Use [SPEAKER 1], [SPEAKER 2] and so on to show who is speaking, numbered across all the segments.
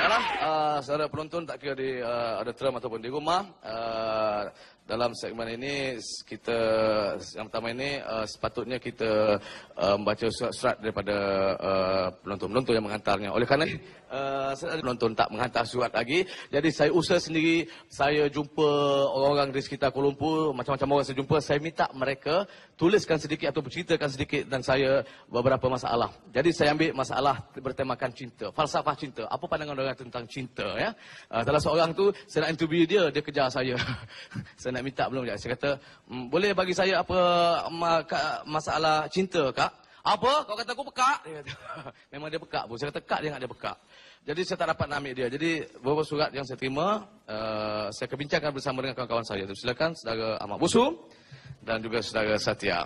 [SPEAKER 1] Baiklah, saudara penonton tak kira di auditorium ataupun di rumah, dalam segmen ini kita yang pertama ini sepatutnya kita membaca surat daripada penonton-penonton yang menghantarnya. Oleh kerana penonton tak menghantar surat lagi, jadi saya usaha sendiri, saya jumpa orang-orang di sekitar Kuala Lumpur, macam-macam orang saya jumpa, saya minta mereka tuliskan sedikit atau berceritakan sedikit dan saya beberapa masalah. Jadi saya ambil masalah bertemakan cinta, falsafah cinta. Apa pandangan orang tentang cinta, ya? Salah seorang tu saya nak interview dia, dia kejar saya. Saya nak minta belum, saya kata, boleh bagi saya apa masalah cinta, Kak? Apa? Kau kata aku pekak? Dia kata. Memang dia pekak pun. Saya kata, Kak, dia ingat dia pekak. Jadi saya tak dapat nak ambil dia. Jadi beberapa surat yang saya terima, saya kebincangkan bersama dengan kawan-kawan saya. Silakan saudara Ahmad Busu dan juga saudara Satya.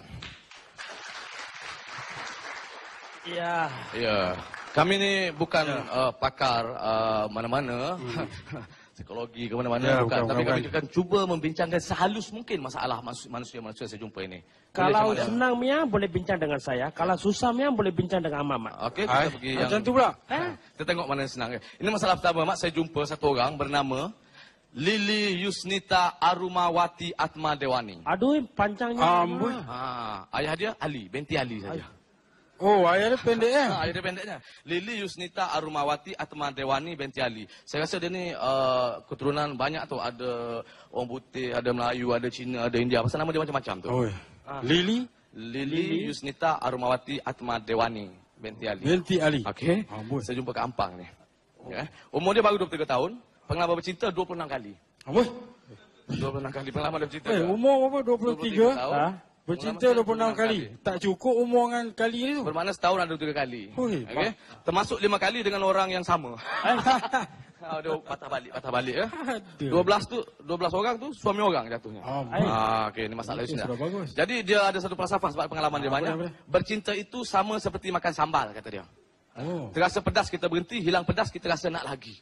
[SPEAKER 2] Ya.
[SPEAKER 1] Ya. Kami ni bukan pakar mana-mana. Psikologi ke mana-mana, ya, bukan. Tapi kami akan cuba membincangkan sehalus mungkin masalah manusia-manusia saya jumpa ini.
[SPEAKER 2] Kalau senang Mia boleh bincang dengan saya, kalau susah Mia boleh bincang dengan Mamat.
[SPEAKER 1] Okey, kita pergi yang...
[SPEAKER 3] Macam tu pula.
[SPEAKER 1] Kita tengok mana yang senang. Ini masalah pertama, Mak. Saya jumpa satu orang bernama Lili Yusnita Arumawati Atma Dewani.
[SPEAKER 2] Aduh, panjangnya.
[SPEAKER 1] Ayah dia Ali, binti Ali saja.
[SPEAKER 3] Oh, ayah dia pendek
[SPEAKER 1] Ayah dia pendeknya. Lili Yusnita Arumawati Atma Dewani binti Ali. Saya rasa dia ni keturunan banyak tu. Ada orang putih, ada Melayu, ada Cina, ada India. Pasal nama dia macam-macam tu.
[SPEAKER 3] Oh, Lili
[SPEAKER 1] Yusnita Arumawati Atma Dewani binti Ali.
[SPEAKER 3] Binti Ali.
[SPEAKER 1] Okey. Saya jumpa kat Ampang ni. Ya. Umur dia baru 23 tahun. Pengalaman bercinta 26 kali.
[SPEAKER 3] Apa?
[SPEAKER 1] 26 kali pengalaman bercinta.
[SPEAKER 3] Umur berapa? 23
[SPEAKER 1] tahun.
[SPEAKER 3] Bercinta 26 kali. Tak cukup umur dengan kali ni tu.
[SPEAKER 1] Bermakna setahun ada 3 kali.
[SPEAKER 3] Okay.
[SPEAKER 1] Termasuk 5 kali dengan orang yang sama. Dia patah balik ya. 12 orang tu suami orang jatuhnya. Okey, ini masalah sudah. Jadi dia ada satu falsafah sebab pengalaman dia banyak. Bercinta itu sama seperti makan sambal, kata dia. Terasa pedas kita berhenti, hilang pedas kita rasa nak lagi.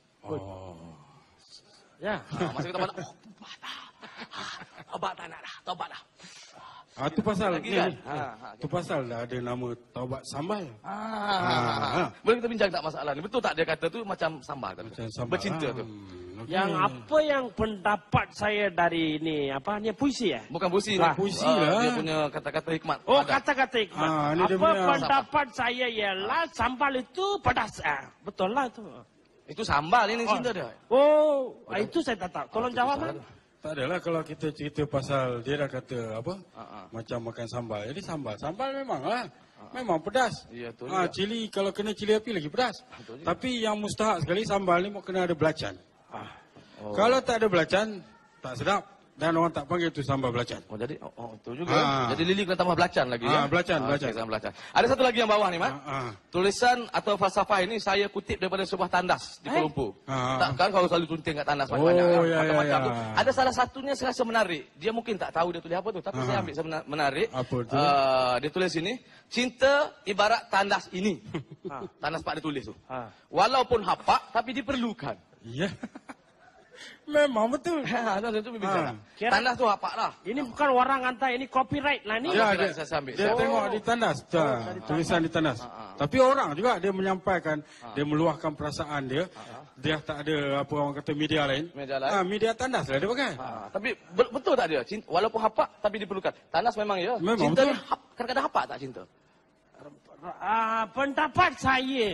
[SPEAKER 1] Ya. Masa kita pada obat tak nak dah, taubat dah.
[SPEAKER 3] Tu pasal ni. Tu pasal dah ada nama taubat sambal.
[SPEAKER 1] Boleh kita bincang tak masalah ni? Betul tak dia kata tu macam sambal tadi? Bercinta tu.
[SPEAKER 2] Yang apa yang pendapat saya dari ni, apa ni, puisi ya?
[SPEAKER 1] Bukan puisi ni.
[SPEAKER 3] Puisi lah.
[SPEAKER 1] Dia punya kata-kata hikmat.
[SPEAKER 2] Oh, kata-kata hikmat. Apa pendapat saya ialah sambal itu pedas. Betul lah tu.
[SPEAKER 1] Itu sambal ini cinta dia.
[SPEAKER 2] Oh, itu saya tak tahu. Tolong jawab kan?
[SPEAKER 3] Tak adalah kalau kita cerita pasal dia dah kata apa? Macam makan sambal. Jadi sambal memang lah. Memang pedas.
[SPEAKER 1] Ya,
[SPEAKER 3] cili kalau kena cili api lagi pedas. Tapi yang mustahak sekali sambal ni kena ada belacan. Kalau tak ada belacan tak sedap. Dan orang tak panggil tu sambal belacan.
[SPEAKER 1] Oh, jadi itu juga. Jadi Lili kena tambah belacan lagi ya.
[SPEAKER 3] Belacan.
[SPEAKER 1] Ada satu lagi yang bawah ni, Mat. Tulisan atau falsafah ini saya kutip daripada sebuah tandas di Kuala Lumpur. Takkan kau selalu tunting kat tandas banyak-banyak macam-macam tu. Ada salah satunya saya rasa menarik. Dia mungkin tak tahu dia tulis apa tu, tapi saya ambil menarik.
[SPEAKER 3] Apa tu?
[SPEAKER 1] Dia tulis sini, cinta ibarat tandas ini. Tandas Pak dia tulis tu. Walaupun hapak tapi diperlukan.
[SPEAKER 3] Ya. Memang betul.
[SPEAKER 1] Itu bicara. Tandas tu apa lah?
[SPEAKER 2] Ini bukan orang hantar, ini copyright lah ni.
[SPEAKER 3] Ya, dia tengok di tandas. Tulisan di tandas. Tapi orang juga dia menyampaikan, dia meluahkan perasaan dia. Dia tak ada apa orang kata media lain. Media tandas lah dia pakai.
[SPEAKER 1] Tapi betul tak dia? Walaupun hapak tapi diperlukan. Tandas memang ya. Cinta ni kadang-kadang hapak tak cinta?
[SPEAKER 2] Pendapat saya,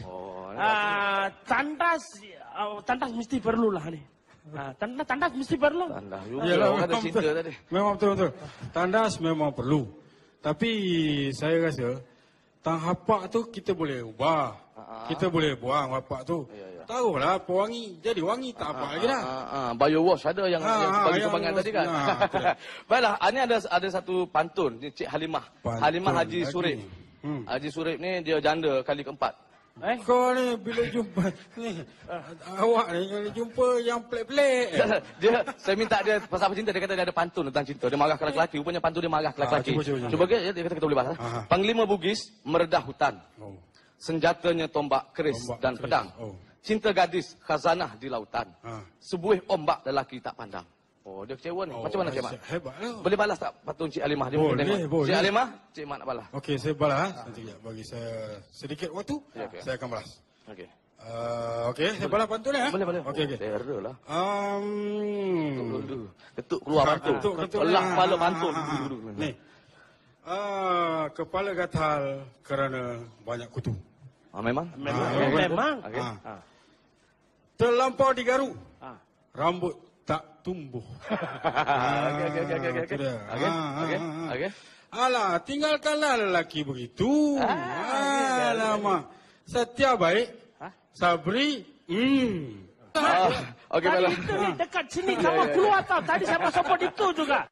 [SPEAKER 2] tandas mesti perlulah ni. Tandas mesti perlu.
[SPEAKER 1] Tandas juga ada cinta tadi.
[SPEAKER 3] Memang betul. Tandas memang perlu. Tapi saya rasa hapak tu kita boleh ubah. Kita boleh buang hapak tu. Taruhlah pewangi. Jadi wangi tak hapak lagi dah.
[SPEAKER 1] Bio wash ada yang bagi sumbangan tadi kan. Baiklah, ini ada satu pantun ni Cik Halimah. Halimah Haji Surip. Haji Surip ni dia janda kali keempat.
[SPEAKER 3] Kau ni bila jumpa ni awak ni kalau jumpa yang pelik-pelik.
[SPEAKER 1] Saya minta dia pasal apa cinta, dia kata dia ada pantun tentang cinta. Dia marah ke lelaki, rupanya pantun dia marah ke lelaki. Cuba dia kata kita boleh bahas. Panglima Bugis meredah hutan. Senjatanya tombak keris dan pedang. Cinta gadis khazanah di lautan. Sebuih ombak lelaki tak pandang. Dia kecewa ni. Macam mana Cik Mat?
[SPEAKER 3] Hebat lah.
[SPEAKER 1] Boleh balas tak patun Cik Halimah?
[SPEAKER 3] Boleh.
[SPEAKER 1] Cik Halimah, Cik Mat nak balas.
[SPEAKER 3] Okey, saya balas. Nanti bagi saya sedikit waktu. Saya akan balas.
[SPEAKER 1] Okey.
[SPEAKER 3] Okey, saya balas pantun ya.
[SPEAKER 1] Boleh.
[SPEAKER 3] Okey.
[SPEAKER 1] Terus lah.
[SPEAKER 3] Um,
[SPEAKER 1] Ketuk keluar pantun.
[SPEAKER 3] Ketuk.
[SPEAKER 1] Belah kepala pantun.
[SPEAKER 3] Ni. Kepala gatal kerana banyak kutu.
[SPEAKER 1] Memang.
[SPEAKER 2] Memang.
[SPEAKER 1] Okey.
[SPEAKER 3] Terlampau digaru,
[SPEAKER 2] Ah.
[SPEAKER 3] rambut tak tumbuh.
[SPEAKER 1] Okey.
[SPEAKER 3] Itu dia.
[SPEAKER 1] Okey.
[SPEAKER 3] Alah, tinggalkanlah lelaki begitu. Alamak. Setia baik, Sabri.
[SPEAKER 1] Okey,
[SPEAKER 2] Tadi
[SPEAKER 1] baiklah.
[SPEAKER 2] itu ni dekat sini kamu keluar tau. Tadi saya masuk pot itu juga.